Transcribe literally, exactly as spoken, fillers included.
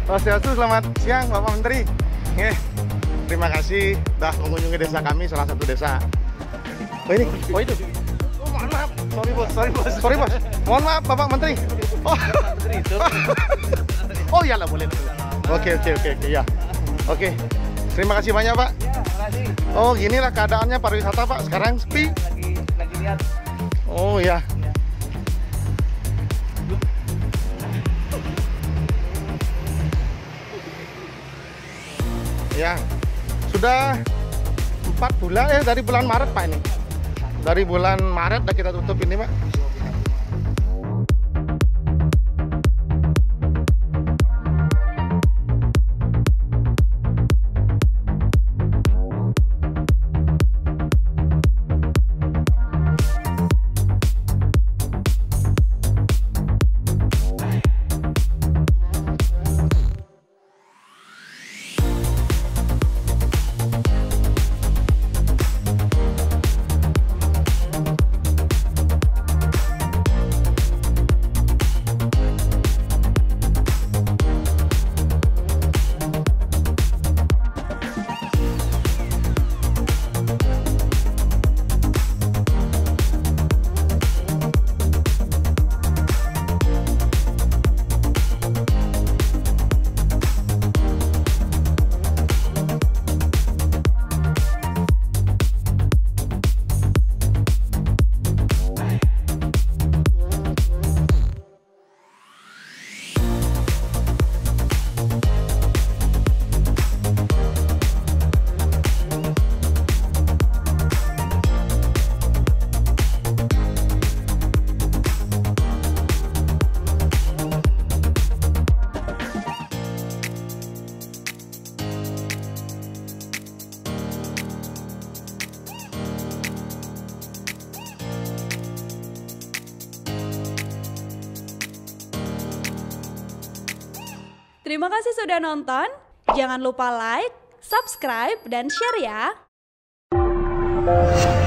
Swastiastu, selamat siang Bapak Menteri. Nge, terima kasih sudah mengunjungi desa kami, salah satu desa. Oh ini, oh itu. Oh, mohon maaf, sorry bos, sorry bos, sorry bos. Mohon maaf Bapak Menteri. Oh, oh iya lah boleh. Oke oke oke oke ya. Oke, terima kasih banyak Pak. Ya, makasih. Oh ginilah keadaannya pariwisata Pak, sekarang sepi. Lagi lagi lihat. Oh ya. Ya, sudah empat bulan ya dari bulan Maret Pak ini. Dari bulan Maret udah kita tutup ini Pak. Terima kasih sudah nonton. Jangan lupa like, subscribe, dan share ya.